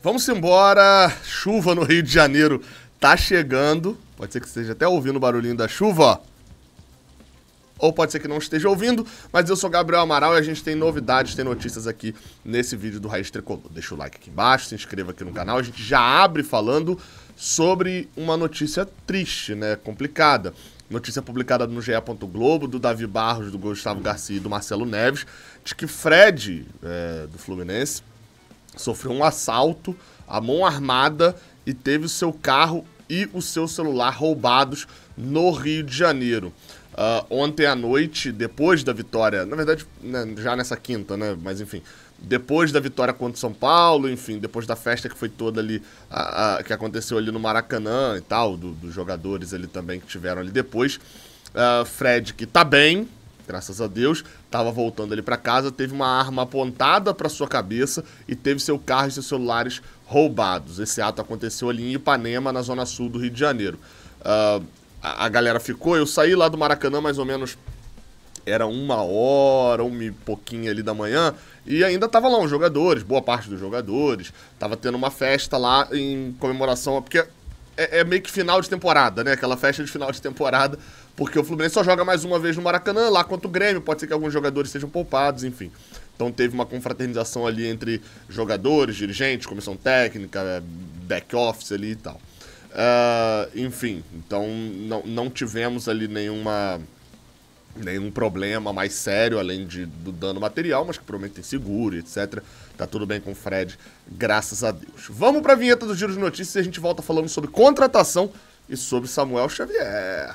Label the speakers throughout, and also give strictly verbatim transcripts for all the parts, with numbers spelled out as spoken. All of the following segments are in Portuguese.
Speaker 1: Vamos embora. Chuva no Rio de Janeiro tá chegando. Pode ser que esteja até ouvindo o barulhinho da chuva, ó. Ou pode ser que não esteja ouvindo, mas eu sou Gabriel Amaral e a gente tem novidades, tem notícias aqui nesse vídeo do Raiz Tricolor. Deixa o like aqui embaixo, se inscreva aqui no canal. A gente já abre falando sobre uma notícia triste, né, complicada. Notícia publicada no G E. Globo, do Davi Barros, do Gustavo Garcia e do Marcelo Neves, de que Fred, é, do Fluminense, sofreu um assalto à mão armada e teve o seu carro e o seu celular roubados no Rio de Janeiro. Uh, ontem à noite, depois da vitória, na verdade, né, já nessa quinta, né, mas enfim, depois da vitória contra o São Paulo, enfim, depois da festa que foi toda ali, a, a, que aconteceu ali no Maracanã e tal, do, dos jogadores ali também que tiveram ali depois, uh, Fred, que tá bem, graças a Deus, tava voltando ali pra casa, teve uma arma apontada pra sua cabeça e teve seu carro e seus celulares roubados. Esse ato aconteceu ali em Ipanema, na zona sul do Rio de Janeiro. Uh, a, a galera ficou, eu saí lá do Maracanã mais ou menos, era uma hora, uma e pouquinho ali da manhã, e ainda tava lá os jogadores, boa parte dos jogadores, tava tendo uma festa lá em comemoração, porque é, é meio que final de temporada, né, aquela festa de final de temporada, porque o Fluminense só joga mais uma vez no Maracanã, lá contra o Grêmio, pode ser que alguns jogadores sejam poupados, enfim. Então teve uma confraternização ali entre jogadores, dirigentes, comissão técnica, back office ali e tal. Uh, enfim, então não, não tivemos ali nenhuma... nenhum problema mais sério, além de, do dano material, mas que provavelmente tem seguro, etcétera. Tá tudo bem com o Fred, graças a Deus. Vamos pra vinheta do Giro de Notícias e a gente volta falando sobre contratação e sobre Samuel Xavier.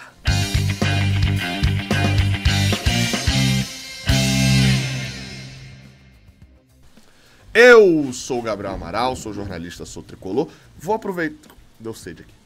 Speaker 1: Eu sou o Gabriel Amaral, sou jornalista, sou tricolor. Vou aproveitar... Deu sede aqui.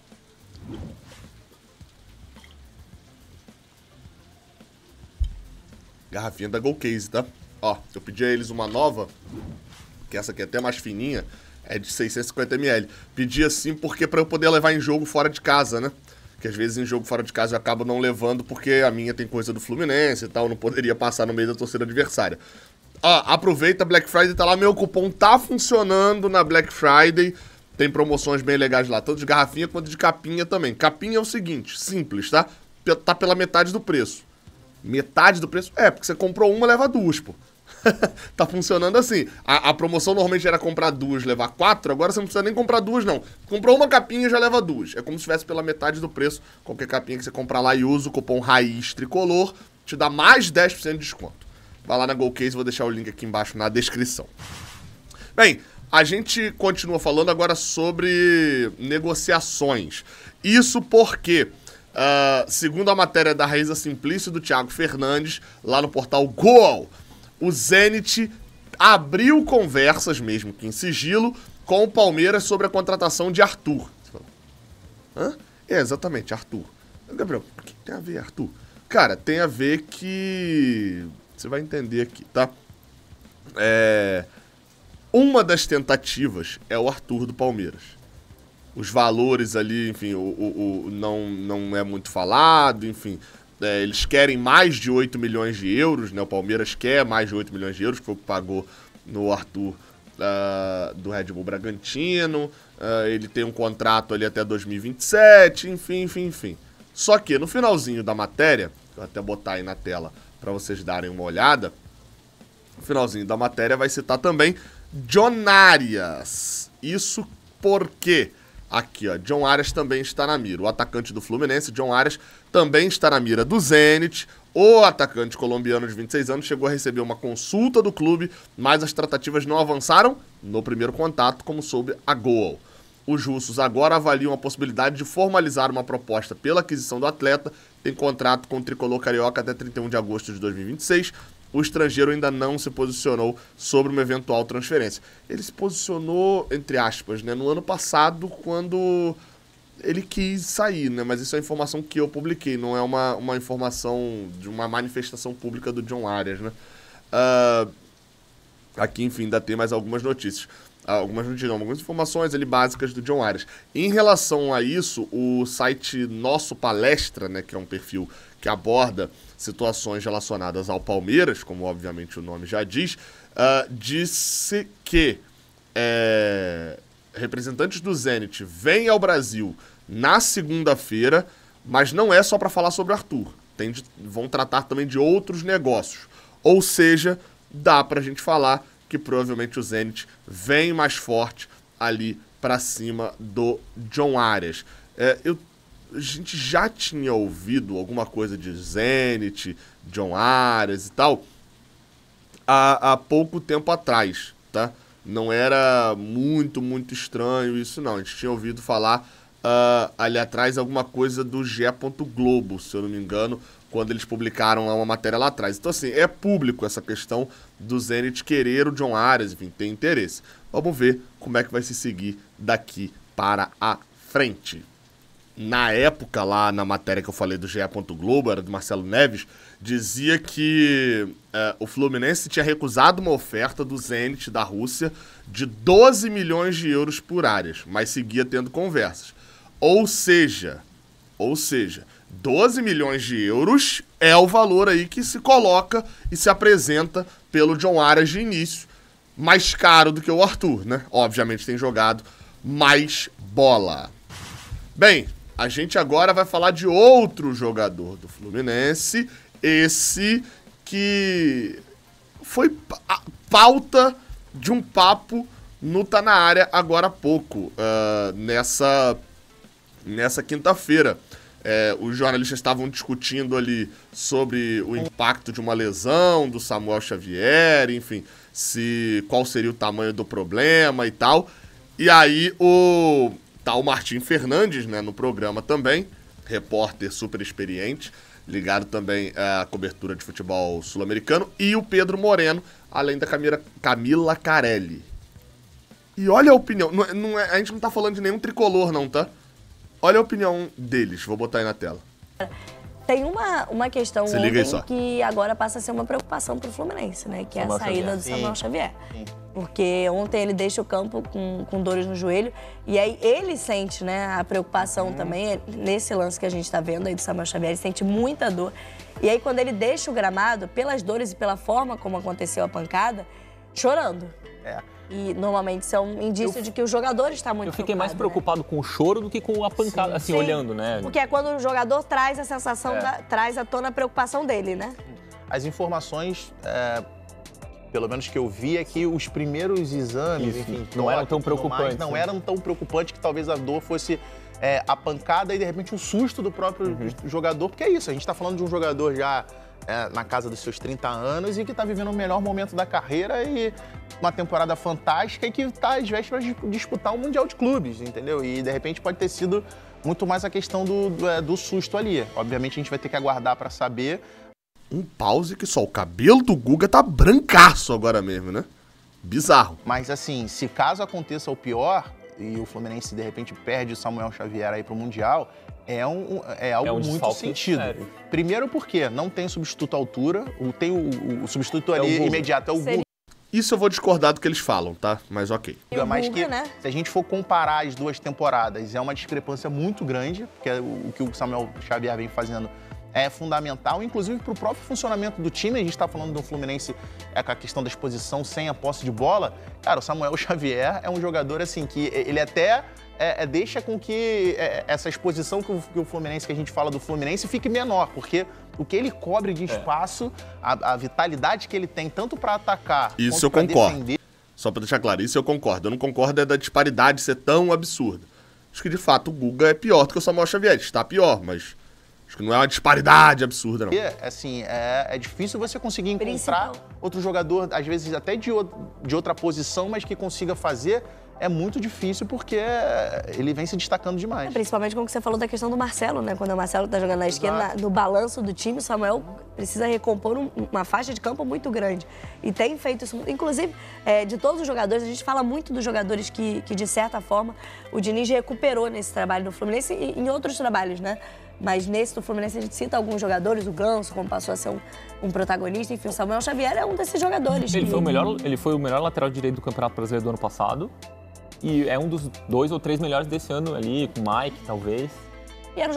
Speaker 1: Garrafinha da Golcase, tá? Ó, eu pedi a eles uma nova, que essa aqui é até mais fininha, é de seiscentos e cinquenta mililitros. Pedi assim porque pra eu poder levar em jogo fora de casa, né? Que às vezes em jogo fora de casa eu acabo não levando porque a minha tem coisa do Fluminense e tal, não poderia passar no meio da torcida adversária. Ó, aproveita, Black Friday tá lá, meu cupom tá funcionando na Black Friday, tem promoções bem legais lá, tanto de garrafinha quanto de capinha também. Capinha é o seguinte, simples, tá? Tá pela metade do preço. Metade do preço? É, porque você comprou uma, leva duas, pô. Tá funcionando assim. A, a promoção normalmente era comprar duas, levar quatro, agora você não precisa nem comprar duas, não. Comprou uma capinha, já leva duas. É como se tivesse pela metade do preço. Qualquer capinha que você comprar lá e usa o cupom Raiz Tricolor, te dá mais dez por cento de desconto. Vai lá na Golcase, vou deixar o link aqui embaixo na descrição. Bem, a gente continua falando agora sobre negociações. Isso porque... Uh, segundo a matéria da Raíza Simplício do Thiago Fernandes, lá no portal Goal, o Zenit abriu conversas, mesmo que em sigilo, com o Palmeiras sobre a contratação de Arthur. Você fala, hã? É, exatamente, Arthur. Gabriel, o que tem a ver, Arthur? Cara, tem a ver que... Você vai entender aqui, tá? É... Uma das tentativas é o Arthur do Palmeiras. Os valores ali, enfim, o, o, o, não, não é muito falado, enfim. É, eles querem mais de oito milhões de euros, né? O Palmeiras quer mais de oito milhões de euros, que foi o que pagou no Arthur uh, do Red Bull Bragantino. Uh, ele tem um contrato ali até dois mil e vinte e sete, enfim, enfim, enfim. Só que no finalzinho da matéria, vou até botar aí na tela para vocês darem uma olhada, no finalzinho da matéria vai citar também John Arias. Isso porque... Aqui, ó, John Arias também está na mira. O atacante do Fluminense, John Arias, também está na mira do Zenit. O atacante colombiano de vinte e seis anos chegou a receber uma consulta do clube, mas as tratativas não avançaram no primeiro contato, como soube a Goal. Os russos agora avaliam a possibilidade de formalizar uma proposta pela aquisição do atleta. Tem contrato com o tricolor carioca até trinta e um de agosto de dois mil e vinte e seis. O estrangeiro ainda não se posicionou sobre uma eventual transferência. Ele se posicionou, entre aspas, né, no ano passado, quando ele quis sair, né? Mas isso é informação que eu publiquei, não é uma, uma informação de uma manifestação pública do John Arias, né? Uh, aqui, enfim, ainda tem mais algumas notícias. Algumas notícias, não, algumas informações ali básicas do John Arias. Em relação a isso, o site Nosso Palestra, né, que é um perfil que aborda situações relacionadas ao Palmeiras, como obviamente o nome já diz, uh, disse que é, representantes do Zenit vêm ao Brasil na segunda-feira, mas não é só para falar sobre o Arthur. Tem de, vão tratar também de outros negócios. Ou seja, dá pra gente falar que provavelmente o Zenit vem mais forte ali para cima do John Arias. É, eu, a gente já tinha ouvido alguma coisa de Zenit, John Arias e tal, há, há pouco tempo atrás, tá? Não era muito, muito estranho isso, não. A gente tinha ouvido falar uh, ali atrás alguma coisa do G E. Globo, se eu não me engano, quando eles publicaram lá uma matéria lá atrás. Então, assim, é público essa questão do Zenit querer o John Arias, enfim, ter interesse. Vamos ver como é que vai se seguir daqui para a frente. Na época, lá na matéria que eu falei do G E. Globo, era do Marcelo Neves, dizia que uh, o Fluminense tinha recusado uma oferta do Zenit da Rússia de doze milhões de euros por Arias, mas seguia tendo conversas. Ou seja, ou seja, doze milhões de euros é o valor aí que se coloca e se apresenta pelo John Arias de início. Mais caro do que o Arthur, né? Obviamente tem jogado mais bola. Bem, a gente agora vai falar de outro jogador do Fluminense, esse que foi a pauta de um papo no Tá Na Área agora há pouco, uh, nessa, nessa quinta-feira. É, os jornalistas estavam discutindo ali sobre o impacto de uma lesão do Samuel Xavier, enfim, se, qual seria o tamanho do problema e tal. E aí o, tá o Martim Fernandes, né, no programa também, repórter super experiente, ligado também à cobertura de futebol sul-americano, e o Pedro Moreno, além da Camila, Camila Carelli. E olha a opinião, não, não é, a gente não tá falando de nenhum tricolor não, tá? Olha a opinião deles, vou botar aí na tela.
Speaker 2: Tem uma, uma questão
Speaker 1: ontem
Speaker 2: que agora passa a ser uma preocupação para o Fluminense, né? Que é a saída do Samuel Xavier. Porque ontem ele deixa o campo com, com dores no joelho e aí ele sente, né, a preocupação hum. também nesse lance que a gente está vendo aí do Samuel Xavier, ele sente muita dor. E aí quando ele deixa o gramado, pelas dores e pela forma como aconteceu a pancada, chorando. É. E normalmente isso é um indício eu, de que o jogador está muito preocupado. Eu
Speaker 3: fiquei mais preocupado, né, com o choro do que com a pancada, sim, assim, sim, olhando, né?
Speaker 2: Porque é quando o jogador traz a sensação, é. da, traz à tona a preocupação dele, né?
Speaker 4: As informações, é, pelo menos que eu vi, é que os primeiros exames,
Speaker 3: Isso,
Speaker 4: enfim,
Speaker 3: não eram tão preocupantes.
Speaker 4: Mais, não né? eram tão preocupantes que talvez a dor fosse é, a pancada e, de repente, um susto do próprio uhum. jogador. Porque é isso, a gente está falando de um jogador já é, na casa dos seus trinta anos e que está vivendo o melhor momento da carreira e uma temporada fantástica e que está às vésperas de disputar um Mundial de Clubes, entendeu? E, de repente, pode ter sido muito mais a questão do, do, do susto ali. Obviamente, a gente vai ter que aguardar para saber.
Speaker 1: Um pause que só o cabelo do Guga tá brancaço agora mesmo, né? Bizarro.
Speaker 4: Mas, assim, se caso aconteça o pior e o Fluminense, de repente, perde o Samuel Xavier aí pro Mundial, é, um, é algo é um muito sentido. Sério. Primeiro porque não tem substituto à altura, tem o, o, o substituto é ali o imediato é o Guga.
Speaker 1: Isso eu vou discordar do que eles falam, tá? Mas ok.
Speaker 4: Mas que, né? Se a gente for comparar as duas temporadas, é uma discrepância muito grande, porque o, o que o Samuel Xavier vem fazendo é fundamental, inclusive para o próprio funcionamento do time. A gente está falando do Fluminense é, com a questão da exposição sem a posse de bola. Cara, o Samuel Xavier é um jogador assim que ele até é, é, deixa com que é, essa exposição que o, que o Fluminense, que a gente fala do Fluminense, fique menor, porque o que ele cobre de espaço, é. a, a vitalidade que ele tem, tanto para atacar
Speaker 1: isso quanto para defender. Só para deixar claro, isso eu concordo. Eu não concordo é da disparidade ser tão absurda. Acho que, de fato, o Guga é pior do que o Samuel Xavier. Está pior, mas acho que não é uma disparidade absurda, não.
Speaker 4: E, assim, é, é difícil você conseguir encontrar Principal. outro jogador, às vezes até de, de outra posição, mas que consiga fazer. É muito difícil porque ele vem se destacando demais.
Speaker 2: É, principalmente como você falou da questão do Marcelo, né? Quando o Marcelo tá jogando na esquerda, na, no balanço do time, o Samuel precisa recompor um, uma faixa de campo muito grande. E tem feito isso. Inclusive, é, de todos os jogadores, a gente fala muito dos jogadores que, que, de certa forma, o Diniz recuperou nesse trabalho do Fluminense e em outros trabalhos, né? Mas nesse do Fluminense a gente cita alguns jogadores, o Ganso, como passou a ser um, um protagonista, enfim, o Samuel Xavier é um desses jogadores.
Speaker 3: Ele,
Speaker 2: que...
Speaker 3: foi o melhor, ele foi o melhor lateral direito do Campeonato Brasileiro do ano passado. E é um dos dois ou três melhores desse ano ali, com o Mike, talvez.
Speaker 2: E era um jogador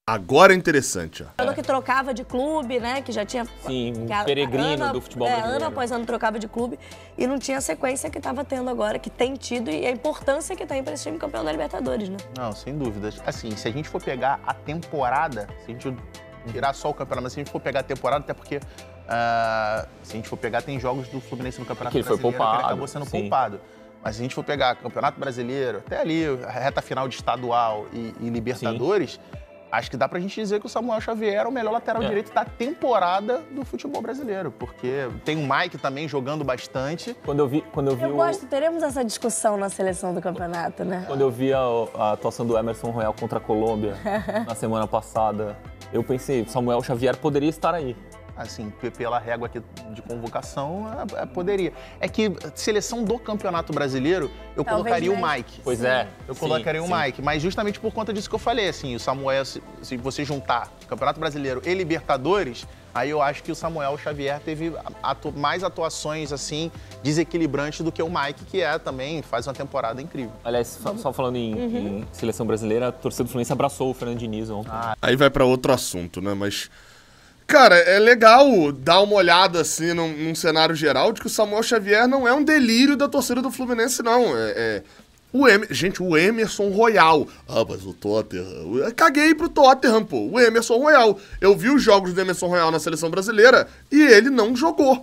Speaker 1: Agora é interessante, ó.
Speaker 2: Jogador que trocava de clube, né? Que já tinha...
Speaker 3: Sim, um
Speaker 2: que a-
Speaker 3: peregrino
Speaker 2: ano-
Speaker 3: do futebol
Speaker 2: é,
Speaker 3: brasileiro.
Speaker 2: ano após ano trocava de clube e não tinha a sequência que estava tendo agora, que tem tido e a importância que tem para esse time campeão da Libertadores, né?
Speaker 4: Não, sem dúvidas. Assim, se a gente for pegar a temporada, se a gente tirar só o campeonato, mas se a gente for pegar a temporada, até porque uh, se a gente for pegar, tem jogos do Fluminense no Campeonato
Speaker 3: Que ele foi
Speaker 4: Brasileiro
Speaker 3: poupado,
Speaker 4: que ele acabou sendo
Speaker 3: sim.
Speaker 4: poupado. Mas se a gente for pegar Campeonato Brasileiro, até ali, a reta final de estadual e, e Libertadores, acho que dá pra gente dizer que o Samuel Xavier é o melhor lateral
Speaker 3: É.
Speaker 4: direito da temporada do futebol brasileiro. Porque tem o Mike também jogando bastante.
Speaker 3: Quando eu vi, quando eu vi
Speaker 2: Eu
Speaker 3: o...
Speaker 2: gosto, teremos essa discussão na seleção do campeonato, né?
Speaker 3: Quando eu vi a, a atuação do Emerson Royal contra a Colômbia na semana passada, eu pensei, Samuel Xavier poderia estar aí.
Speaker 4: Assim, p- pela régua aqui de convocação, é, é, poderia. É que seleção do Campeonato Brasileiro, eu
Speaker 2: Talvez
Speaker 4: colocaria o
Speaker 2: mais.
Speaker 4: Mike.
Speaker 3: Pois é.
Speaker 4: Eu
Speaker 3: sim,
Speaker 4: colocaria o
Speaker 3: sim.
Speaker 4: Mike, mas justamente por conta disso que eu falei, assim, o Samuel, se, se você juntar Campeonato Brasileiro e Libertadores, aí eu acho que o Samuel Xavier teve atu- mais atuações, assim, desequilibrantes do que o Mike, que é também, faz uma temporada incrível.
Speaker 3: Aliás, só, só falando em, em seleção brasileira, a torcida do Fluminense abraçou o Fernando Diniz ontem.
Speaker 1: Aí vai pra outro assunto, né? Mas, cara, é legal dar uma olhada, assim, num, num cenário geral de que o Samuel Xavier não é um delírio da torcida do Fluminense, não. É, é... O Em... Gente, o Emerson Royal. Ah, mas o Tottenham... Eu caguei pro Tottenham, pô. O Emerson Royal. Eu vi os jogos do Emerson Royal na seleção brasileira e ele não jogou.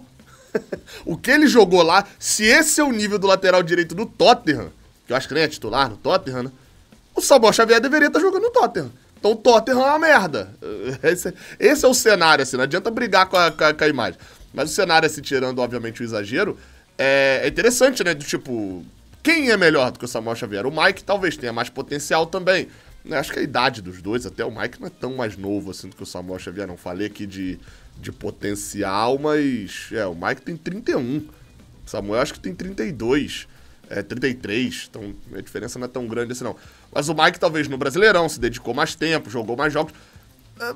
Speaker 1: O que ele jogou lá, se esse é o nível do lateral direito do Tottenham, que eu acho que nem é titular no Tottenham, né? O Samuel Xavier deveria estar jogando no Tottenham. Então o Tottenham é uma merda. Esse, esse é o cenário, assim, não adianta brigar com a, com a, com a imagem. Mas o cenário, assim, tirando, obviamente, o exagero, é, é interessante, né? Do tipo, quem é melhor do que o Samuel Xavier? O Mike talvez tenha mais potencial também. Eu acho que a idade dos dois, até o Mike não é tão mais novo assim do que o Samuel Xavier. Não falei aqui de, de potencial, mas é, o Mike tem trinta e um. O Samuel acho que tem trinta e dois. É, trinta e três, então a diferença não é tão grande assim não. Mas o Mike talvez no Brasileirão se dedicou mais tempo, jogou mais jogos. É,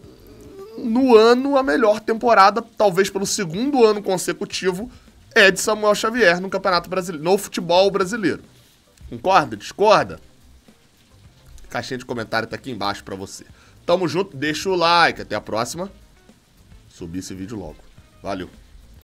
Speaker 1: no ano, a melhor temporada, talvez pelo segundo ano consecutivo, é de Samuel Xavier no Campeonato Brasileiro, no futebol brasileiro. Concorda? Discorda? Caixinha de comentário tá aqui embaixo pra você. Tamo junto, deixa o like, até a próxima. Subir esse vídeo logo. Valeu.